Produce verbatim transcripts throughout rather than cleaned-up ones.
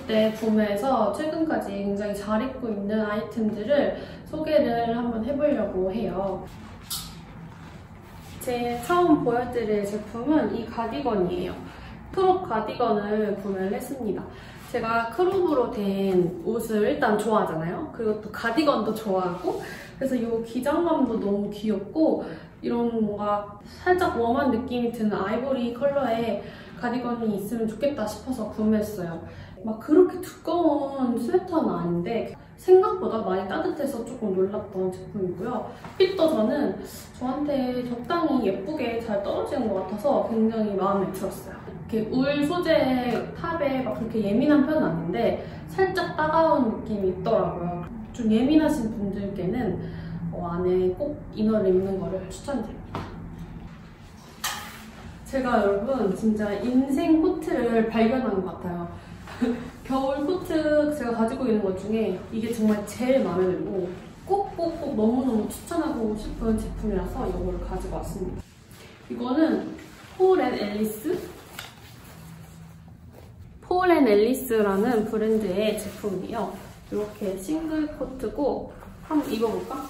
때 구매해서 최근까지 굉장히 잘 입고 있는 아이템들을 소개를 한번 해보려고 해요. 제일 처음 보여드릴 제품은 이 가디건이에요. 크롭 가디건을 구매를 했습니다. 제가 크롭으로 된 옷을 일단 좋아하잖아요. 그리고 또 가디건도 좋아하고, 그래서 이 기장감도 너무 귀엽고 이런 뭔가 살짝 웜한 느낌이 드는 아이보리 컬러의 가디건이 있으면 좋겠다 싶어서 구매했어요. 막 그렇게 두꺼운 스웨터는 아닌데 생각보다 많이 따뜻해서 조금 놀랐던 제품이고요. 핏도 저는 저한테 적당히 예쁘게 잘 떨어지는 것 같아서 굉장히 마음에 들었어요. 이렇게 울 소재 탑에 막 그렇게 예민한 편은 아닌데 살짝 따가운 느낌이 있더라고요. 좀 예민하신 분들께는 어, 안에 꼭 이너를 입는 거를 추천드립니다. 제가 여러분 진짜 인생 코트를 발견한 것 같아요. 겨울 코트 제가 가지고 있는 것 중에 이게 정말 제일 마음에 들고 꼭꼭꼭 너무너무 추천하고 싶은 제품이라서 이거를 가지고 왔습니다. 이거는 폴 앤 앨리스? 폴 앤 앨리스라는 브랜드의 제품이에요. 이렇게 싱글 코트고 한번 입어볼까?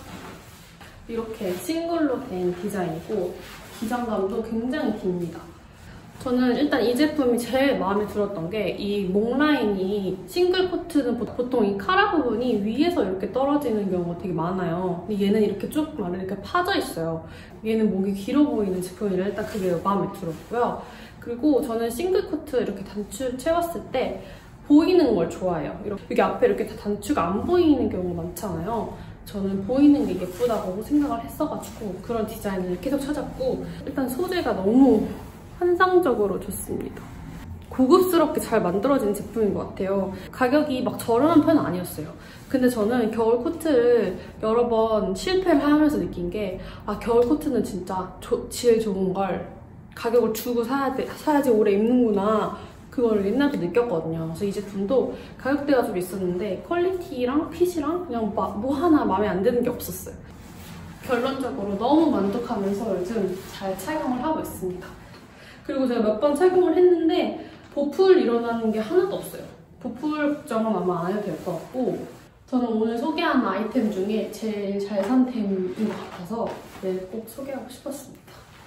이렇게 싱글로 된 디자인이고 기장감도 굉장히 깁니다. 저는 일단 이 제품이 제일 마음에 들었던 게 이 목 라인이 싱글 코트는 보통 이 카라 부분이 위에서 이렇게 떨어지는 경우가 되게 많아요. 근데 얘는 이렇게 쭉 이렇게 파져 있어요. 얘는 목이 길어 보이는 제품이라 일단 그게 마음에 들었고요. 그리고 저는 싱글 코트 이렇게 단추 채웠을 때 보이는 걸 좋아해요. 이렇게 여기 앞에 이렇게 다 단추가 안 보이는 경우가 많잖아요. 저는 보이는 게 예쁘다고 생각을 했어가지고 그런 디자인을 계속 찾았고 일단 소재가 너무 환상적으로 좋습니다. 고급스럽게 잘 만들어진 제품인 것 같아요. 가격이 막 저렴한 편은 아니었어요. 근데 저는 겨울 코트를 여러 번 실패를 하면서 느낀 게 아, 겨울 코트는 진짜 조, 질 좋은 걸 가격을 주고 사야 돼, 사야지 오래 입는구나. 그걸 옛날부터 느꼈거든요. 그래서 이 제품도 가격대가 좀 있었는데 퀄리티랑 핏이랑 그냥 마, 뭐 하나 마음에 안 드는 게 없었어요. 결론적으로 너무 만족하면서 요즘 잘 착용을 하고 있습니다. 그리고 제가 몇 번 착용을 했는데 보풀 일어나는 게 하나도 없어요. 보풀 걱정은 아마 안 해도 될 것 같고 저는 오늘 소개한 아이템 중에 제일 잘 산 템인 것 같아서 네, 꼭 소개하고 싶었습니다.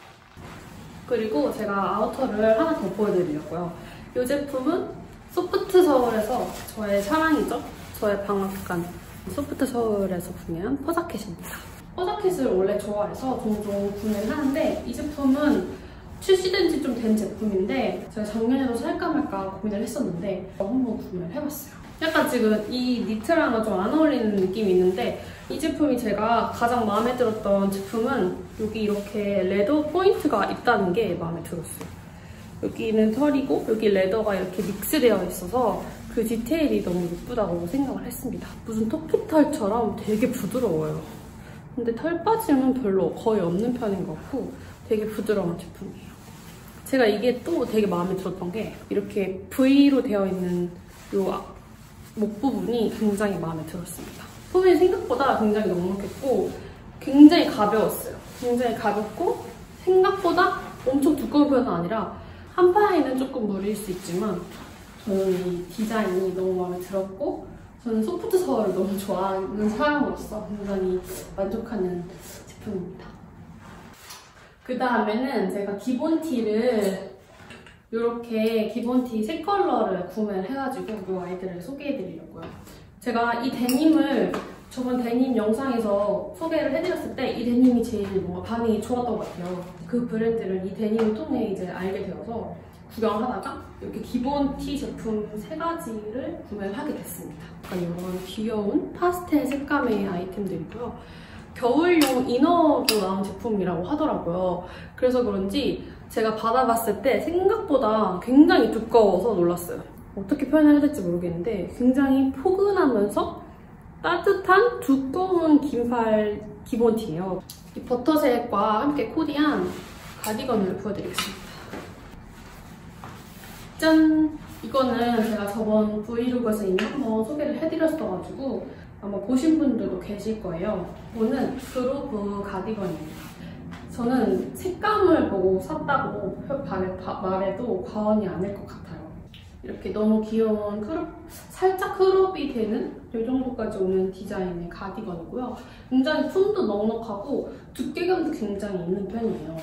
그리고 제가 아우터를 하나 더 보여드리려고요. 이 제품은 소프트 서울에서 저의 사랑이죠. 저의 방앗간 소프트 서울에서 구매한 퍼자켓입니다. 퍼자켓을 원래 좋아해서 종종 구매를 하는데 이 제품은 출시된 지 좀 된 제품인데 제가 작년에도 살까 말까 고민을 했었는데 한번 구매를 해봤어요. 약간 지금 이 니트랑은 좀 안 어울리는 느낌이 있는데 이 제품이 제가 가장 마음에 들었던 제품은 여기 이렇게 레더 포인트가 있다는 게 마음에 들었어요. 여기는 털이고 여기 레더가 이렇게 믹스되어 있어서 그 디테일이 너무 예쁘다고 생각을 했습니다. 무슨 토끼털처럼 되게 부드러워요. 근데 털 빠짐은 별로 거의 없는 편인 것 같고 되게 부드러운 제품이에요. 제가 이게 또 되게 마음에 들었던 게 이렇게 V로 되어 있는 이 목 부분이 굉장히 마음에 들었습니다. 소매 생각보다 굉장히 넉넉했고 굉장히 가벼웠어요. 굉장히 가볍고 생각보다 엄청 두꺼운 편은 아니라 한 팔에는 조금 무리일 수 있지만 저는 이 디자인이 너무 마음에 들었고 저는 소프트 서울을 너무 좋아하는 사람으로서 굉장히 만족하는 제품입니다. 그 다음에는 제가 기본티를 이렇게 기본티 세 컬러를 구매를 해가지고 이 아이들을 소개해드리려고요. 제가 이 데님을 저번 데님 영상에서 소개를 해드렸을 때 이 데님이 제일 뭔가 반응이 좋았던 것 같아요. 그 브랜드를 이 데님을 통해 이제 알게 되어서 구경하다가 이렇게 기본티 제품 세 가지를 구매를 하게 됐습니다. 약간 이런 귀여운 파스텔 색감의 아이템들이고요. 겨울용 이너도 나온 제품이라고 하더라고요. 그래서 그런지 제가 받아봤을 때 생각보다 굉장히 두꺼워서 놀랐어요. 어떻게 표현해야 될지 모르겠는데 굉장히 포근하면서 따뜻한 두꺼운 긴팔 기본티예요. 이 버터색과 함께 코디한 가디건을 보여드리겠습니다. 짠! 이거는 제가 저번 브이로그에서 이미 한번 소개를 해드렸어가지고 아마 보신 분들도 계실 거예요. 이거는 그루브 가디건입니다. 저는 색감을 보고 샀다고 말해도 과언이 아닐 것 같아요. 이렇게 너무 귀여운 크롭, 살짝 크롭이 되는 이 정도까지 오는 디자인의 가디건이고요. 굉장히 품도 넉넉하고 두께감도 굉장히 있는 편이에요.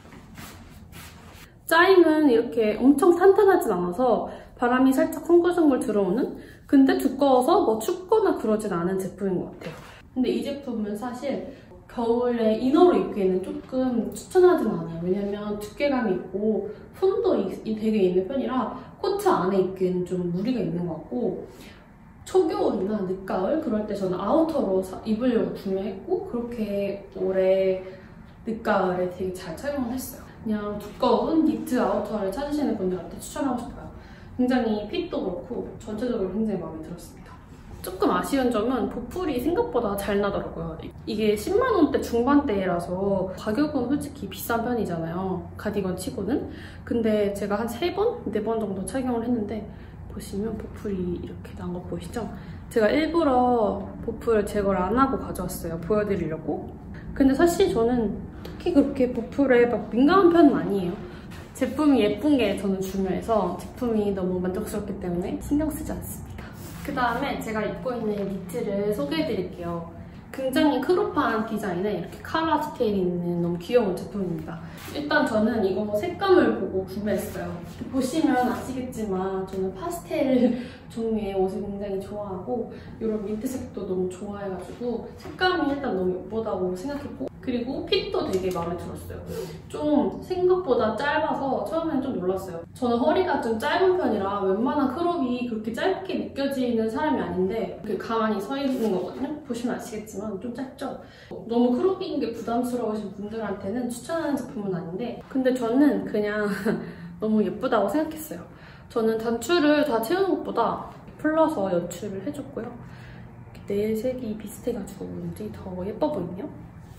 짜임은 이렇게 엄청 탄탄하진 않아서 바람이 살짝 송글송글 들어오는, 근데 두꺼워서 뭐 춥거나 그러진 않은 제품인 것 같아요. 근데 이 제품은 사실 겨울에 이너로 입기에는 조금 추천하진 않아요. 왜냐면 두께감이 있고 품도 되게 있는 편이라 코트 안에 입기에는 좀 무리가 있는 것 같고, 초겨울이나 늦가을 그럴 때 저는 아우터로 입으려고 구매했고 그렇게 올해 늦가을에 되게 잘 착용을 했어요. 그냥 두꺼운 니트 아우터를 찾으시는 분들한테 추천하고 싶어요. 굉장히 핏도 그렇고 전체적으로 굉장히 마음에 들었습니다. 조금 아쉬운 점은 보풀이 생각보다 잘 나더라고요. 이게 십만 원대 중반대라서 가격은 솔직히 비싼 편이잖아요. 가디건 치고는. 근데 제가 한 세 번? 네 번 정도 착용을 했는데 보시면 보풀이 이렇게 난 거 보이시죠? 제가 일부러 보풀 제거를 안 하고 가져왔어요. 보여드리려고. 근데 사실 저는 특히 그렇게 보풀에 막 민감한 편은 아니에요. 제품이 예쁜 게 저는 중요해서 제품이 너무 만족스럽기 때문에 신경 쓰지 않습니다. 그 다음에 제가 입고 있는 니트를 소개해드릴게요. 굉장히 크롭한 디자인에 이렇게 카라 디테일이 있는 너무 귀여운 제품입니다. 일단 저는 이거 색감을 보고 구매했어요. 보시면 아시겠지만 저는 파스텔 종류의 옷을 굉장히 좋아하고 이런 민트색도 너무 좋아해가지고 색감이 일단 너무 예쁘다고 생각했고, 그리고 핏도 되게 마음에 들었어요. 좀 생각보다 짧아서 처음엔 좀 놀랐어요. 저는 허리가 좀 짧은 편이라 웬만한 크롭이 그렇게 짧게 느껴지는 사람이 아닌데 이렇게 가만히 서 있는 거거든요. 보시면 아시겠지만 좀 짧죠? 너무 크롭인 게 부담스러우신 분들한테는 추천하는 제품은 아닌데, 근데 저는 그냥 너무 예쁘다고 생각했어요. 저는 단추를 다 채우는 것보다 풀러서 연출을 해줬고요. 네일 색이 비슷해가지고 그런지 더 예뻐 보이네요.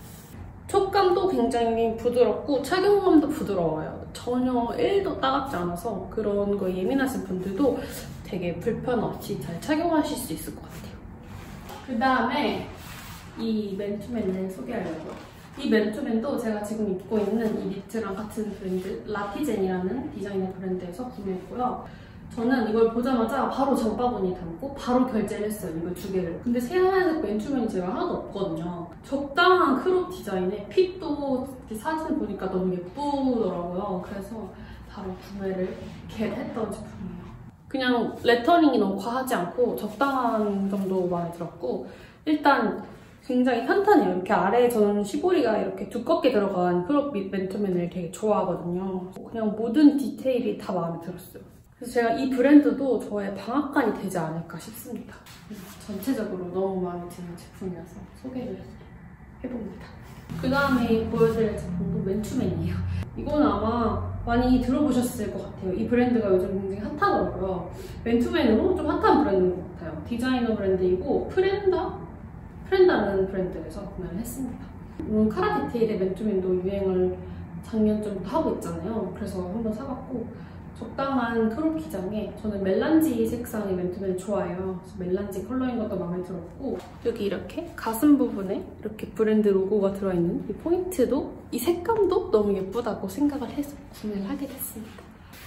촉감도 굉장히 부드럽고 착용감도 부드러워요. 전혀 일도 따갑지 않아서 그런 거에 예민하신 분들도 되게 불편 없이 잘 착용하실 수 있을 것 같아요. 그 다음에 이 맨투맨을 소개하려고요. 이 맨투맨도 제가 지금 입고 있는 이 니트랑 같은 브랜드 라티젠이라는 디자인의 브랜드에서 구매했고요. 저는 이걸 보자마자 바로 장바구니 담고 바로 결제를 했어요. 이걸 두 개를. 근데 새하얀색 맨투맨이 제가 하나도 없거든요. 적당한 크롭 디자인에 핏도 사진 보니까 너무 예쁘더라고요. 그래서 바로 구매를 했던 제품이에요. 그냥 레터링이 너무 과하지 않고 적당한 정도 마음에 들었고, 일단 굉장히 탄탄해요. 이렇게 아래에 저는 시보리가 이렇게 두껍게 들어간 크롭 맨투맨을 되게 좋아하거든요. 그냥 모든 디테일이 다 마음에 들었어요. 그래서 제가 이 브랜드도 저의 방앗간이 되지 않을까 싶습니다. 전체적으로 너무 마음에 드는 제품이어서 소개를 해봅니다. 그 다음에 보여드릴 제품도 맨투맨이에요. 이거는 아마 많이 들어보셨을 것 같아요. 이 브랜드가 요즘 굉장히 핫하더라고요. 맨투맨으로 좀 핫한 브랜드인 것 같아요. 디자이너 브랜드이고 프렌다? 프렌다는 브랜드에서 구매를 했습니다. 물론 카라 디테일의 맨투맨도 유행을 작년쯤부터 하고 있잖아요. 그래서 한번 사봤고, 적당한 크롭 기장에 저는 멜란지 색상의 맨투맨을 좋아해요. 그래서 멜란지 컬러인 것도 마음에 들었고, 여기 이렇게 가슴 부분에 이렇게 브랜드 로고가 들어있는 이 포인트도, 이 색감도 너무 예쁘다고 생각을 해서 구매를 하게 됐습니다.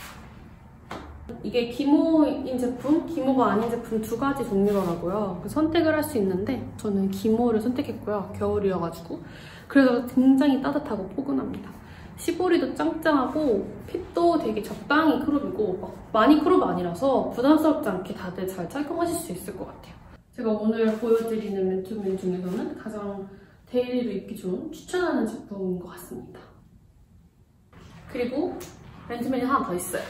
이게 기모인 제품, 기모가 아닌 제품 두 가지 종류더라고요. 선택을 할 수 있는데 저는 기모를 선택했고요. 겨울이어가지고. 그래서 굉장히 따뜻하고 포근합니다. 시보리도 짱짱하고 핏도 되게 적당히 크롭이고 막 많이 크롭 아니라서 부담스럽지 않게 다들 잘 착용하실 수 있을 것 같아요. 제가 오늘 보여드리는 맨투맨 중에서는 가장 데일리로 입기 좋은 추천하는 제품인 것 같습니다. 그리고 맨투맨이 하나 더 있어요.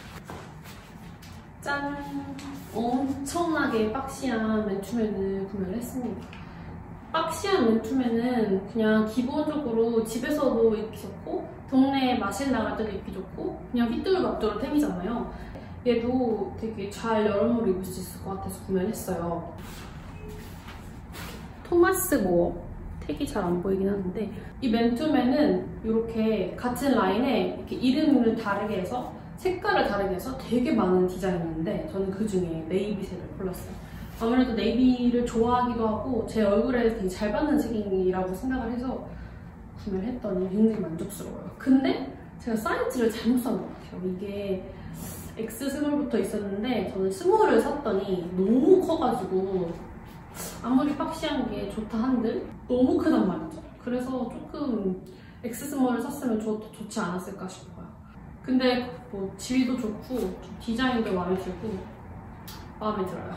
짠! 엄청나게 박시한 맨투맨을 구매를 했습니다. 박시한 맨투맨은 그냥 기본적으로 집에서도 입기 좋고 동네에 마실 나갈 때도 입기 좋고 그냥 휘뚜루마뚜루 템이잖아요. 얘도 되게 잘 여러모로 입을 수 있을 것 같아서 구매를 했어요. 토마스 모어, 택이 잘 안 보이긴 하는데, 이 맨투맨은 이렇게 같은 라인에 이렇게 이름을 다르게 해서 색깔을 다르게 해서 되게 많은 디자인인데 저는 그 중에 네이비색을 골랐어요. 아무래도 네이비를 좋아하기도 하고 제 얼굴에 되게 잘 받는 색이라고 생각을 해서 구매를 했더니 굉장히 만족스러워요. 근데 제가 사이즈를 잘못 산 것 같아요. 이게 엑스 스몰부터 있었는데 저는 스몰을 샀더니 너무 커가지고 아무리 박시한 게 좋다 한들 너무 크단 말이죠. 그래서 조금 엑스 스몰을 샀으면 좋, 좋지 않았을까 싶어요. 근데 뭐 질도 좋고 디자인도 마음에 들고 마음에 들어요.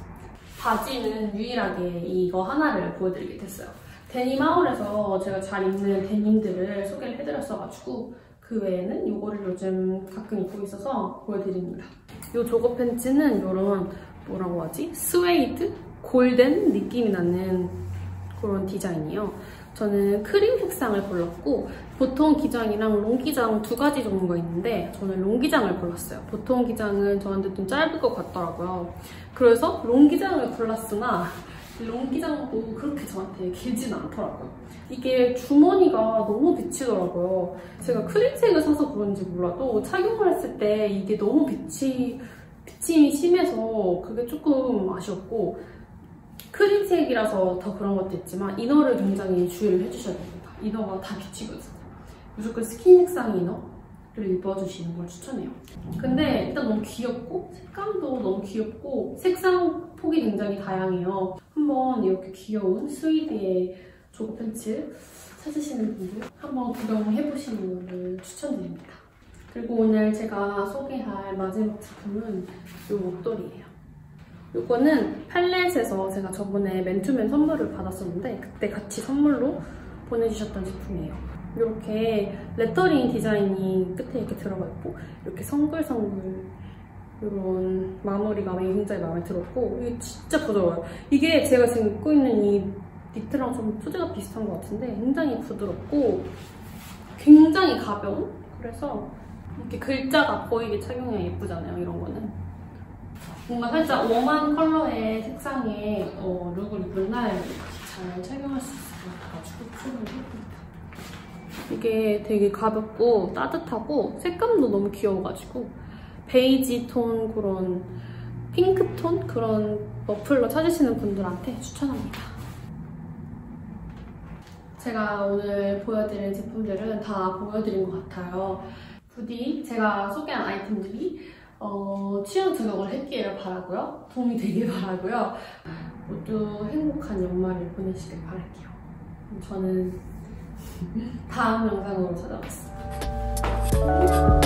바지는 유일하게 이거 하나를 보여드리게 됐어요. 데님 아울에서 제가 잘 입는 데님들을 소개를 해드렸어가지고 그 외에는 이거를 요즘 가끔 입고 있어서 보여드립니다. 이 조거 팬츠는 이런 뭐라고 하지? 스웨이드? 골든 느낌이 나는 그런 디자인이에요. 저는 크림 색상을 골랐고 보통 기장이랑 롱 기장 두 가지 종류가 있는데 저는 롱 기장을 골랐어요. 보통 기장은 저한테 좀 짧을 것 같더라고요. 그래서 롱 기장을 골랐으나 롱 기장도 그렇게 저한테 길진 않더라고요. 이게 주머니가 너무 비치더라고요. 제가 크림색을 사서 그런지 몰라도 착용을 했을 때 이게 너무 비치, 비침이 심해서 그게 조금 아쉬웠고 크림색이라서 더 그런 것도 있지만 이너를 굉장히 주의를 해주셔야 됩니다. 이너가 다 비치거든요. 무조건 스킨 색상 이너를 입어주시는 걸 추천해요. 근데 일단 너무 귀엽고 색감도 너무 귀엽고 색상 폭이 굉장히 다양해요. 한번 이렇게 귀여운 스위드의 조거 팬츠 찾으시는 분들 한번 구경해보시는 걸 추천드립니다. 그리고 오늘 제가 소개할 마지막 제품은 이 목도리예요. 이거는 팔렛에서 제가 저번에 맨투맨 선물을 받았었는데 그때 같이 선물로 보내주셨던 제품이에요. 이렇게 레터링 디자인이 끝에 이렇게 들어가 있고 이렇게 성글성글 이런 마무리가 굉장히 마음에 들었고 이게 진짜 부드러워요. 이게 제가 지금 입고 있는 이 니트랑 좀 소재가 비슷한 것 같은데 굉장히 부드럽고 굉장히 가벼운? 그래서 이렇게 글자가 보이게 착용해야 예쁘잖아요, 이런 거는. 뭔가 살짝 웜한 컬러의 색상의 어, 룩을 입은 날 잘 착용할 수 있을 것 같아가지고 추천을 해봅니다. 이게 되게 가볍고 따뜻하고 색감도 너무 귀여워가지고 베이지 톤 그런 핑크 톤 그런 머플러 찾으시는 분들한테 추천합니다. 제가 오늘 보여드릴 제품들은 다 보여드린 것 같아요. 부디 제가 소개한 아이템들이 어, 취향 저격을 했기를 바라고요. 도움이 되길 바라고요. 모두 행복한 연말을 보내시길 바랄게요. 저는 다음 영상으로 찾아뵙겠습니다.